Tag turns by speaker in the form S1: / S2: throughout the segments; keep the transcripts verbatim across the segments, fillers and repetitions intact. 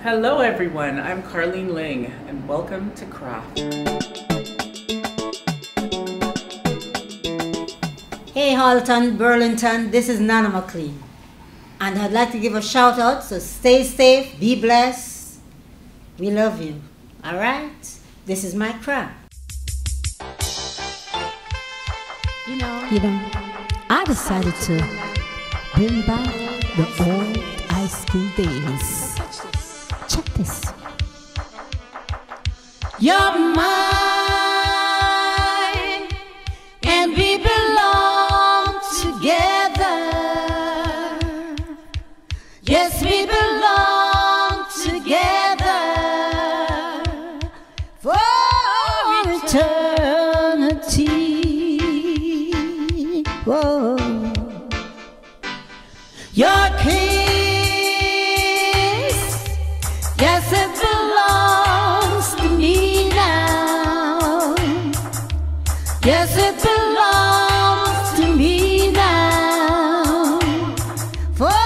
S1: Hello everyone, I'm Carlene Ling and welcome to Craft.
S2: Hey Halton, Burlington, this is Nana McLEAN. And I'd like to give a shout out, so stay safe, be blessed. We love you. Alright? This is my craft.
S3: You know, you know, I decided to bring back the old high school days. Check this.
S4: You're mine, and we belong together. Yes, we belong together for eternity. Whoa. Your kiss, yes, it belongs to me now. Yes, it belongs to me now for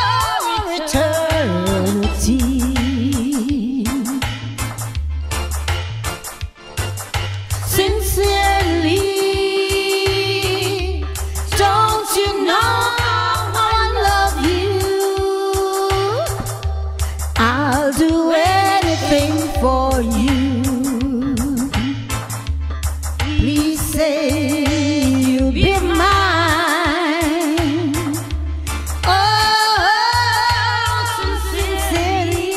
S4: eternity. Sincerely, don't you know I love you? I'll do anything for you. Please say you'll be mine. Oh, sincerely,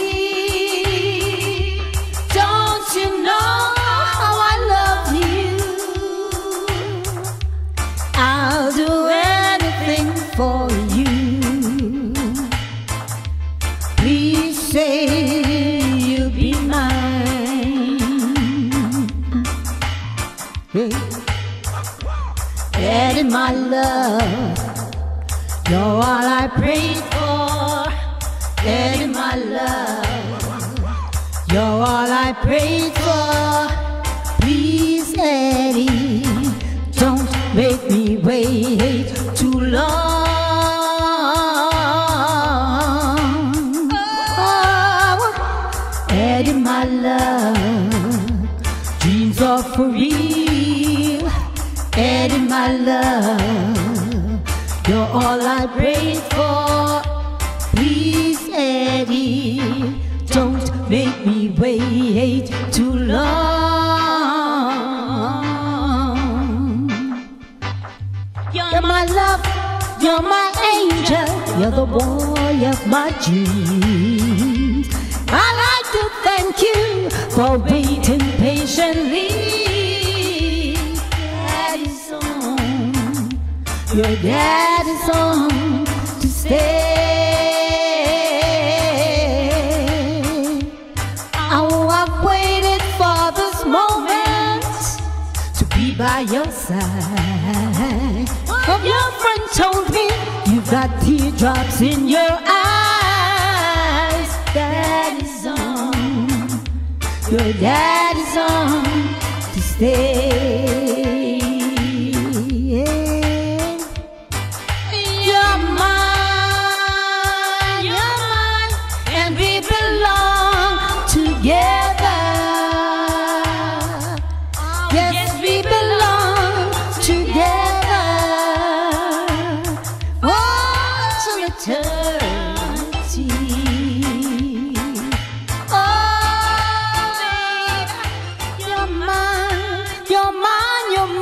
S4: don't you know how I love you? I'll do anything for you. Please say you'll be mine. Hey. Daddy, my love, you're all I prayed for. Daddy, my love, you're all I prayed for. Please, Eddie, don't make me wait too long. Oh, Eddie, my love, dreams are for real. Eddie, my love, you're all I prayed for. Please, Eddie, don't make me wait too long. You're my love, you're my angel, you're the boy of my dreams. I'd like to thank you for waiting patiently. Daddy's home, your daddy's home to stay. Oh, I've waited for this moment to be by your side. Oh, your friend told me you've got teardrops in your eyes. Daddy's on, your daddy's on to stay. You're mine, you're mine, and we belong together. Yes, we belong together. Oh, to eternity. Oh, baby, you're mine, you're mine, you're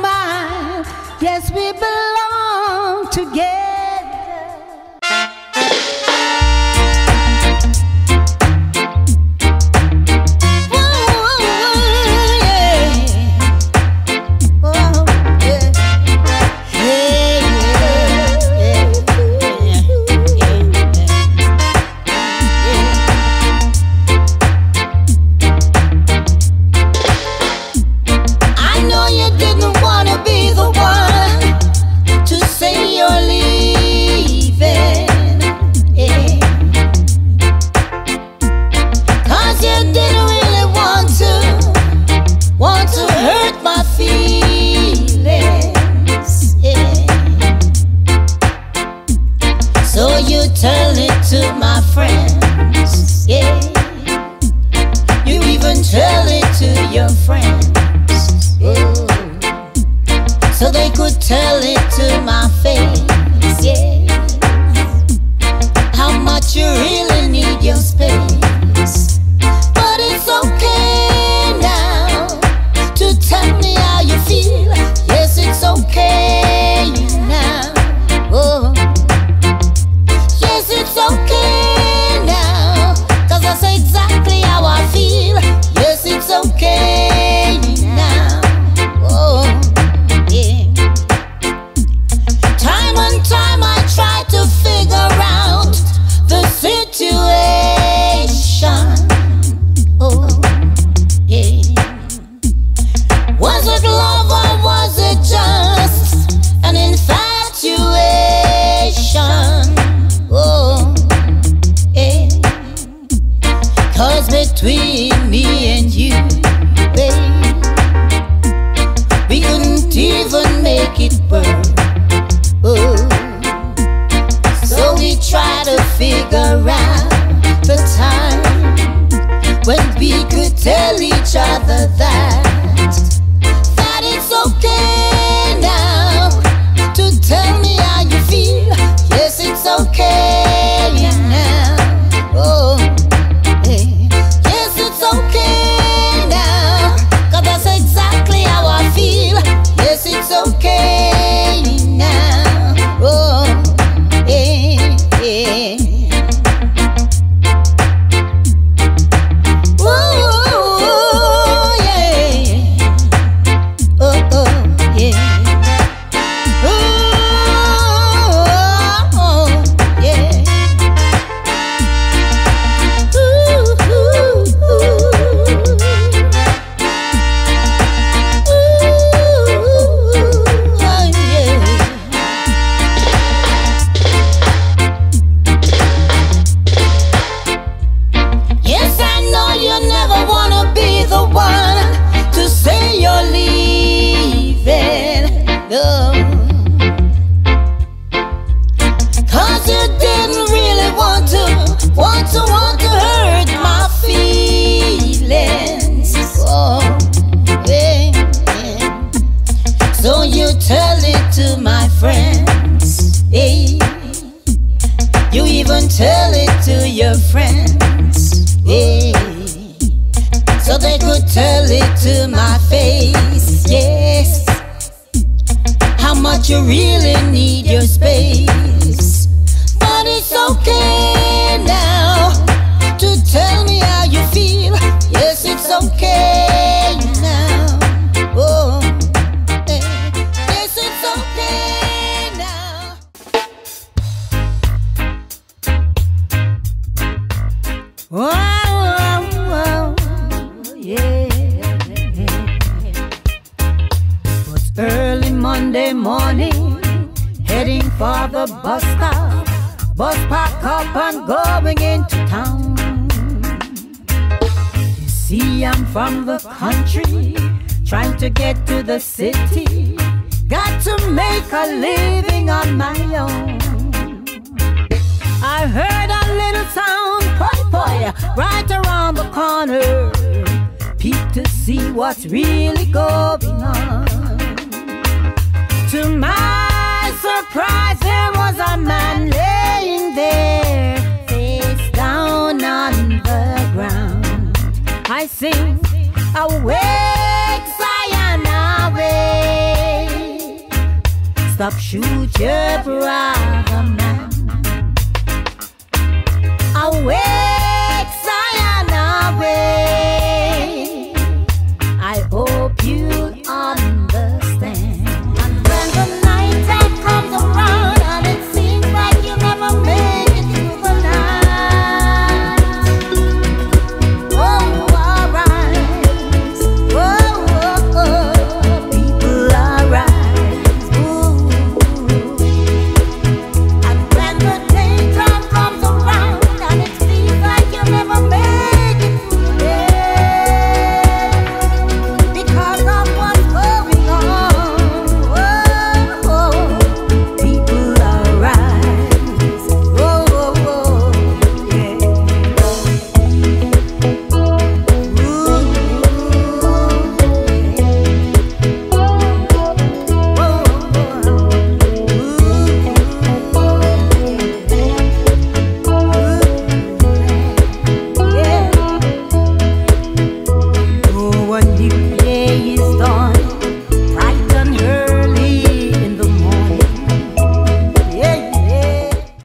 S4: 'cause between me and you, babe, we couldn't even make it work. Oh. So we try to figure out the time when we could tell each other that that it's okay now to tell me how you feel. Yes, it's okay now. Oh, hey. Yes, it's okay now, 'cause that's exactly how I feel. Yes, it's okay now. Oh, hey, hey. Tell it to your friends, yeah, so they could tell it to my face, yes, how much you really need your space. But it's okay now to tell me how you feel. Yes, it's okay now. Oh, yes, it's okay now. Whoa, whoa, whoa, yeah. It's early Monday morning, heading for the bus stop. Bus park up and going into town. You see, I'm from the country, trying to get to the city. Got to make a living on my own. I heard a little sound, boy, boy, right around the corner. Peep to see what's really going on. To my surprise, there was a man laying there, face down on the ground. I sing, awake, Zion, awake. Stop, shoot your brother, man. Awake.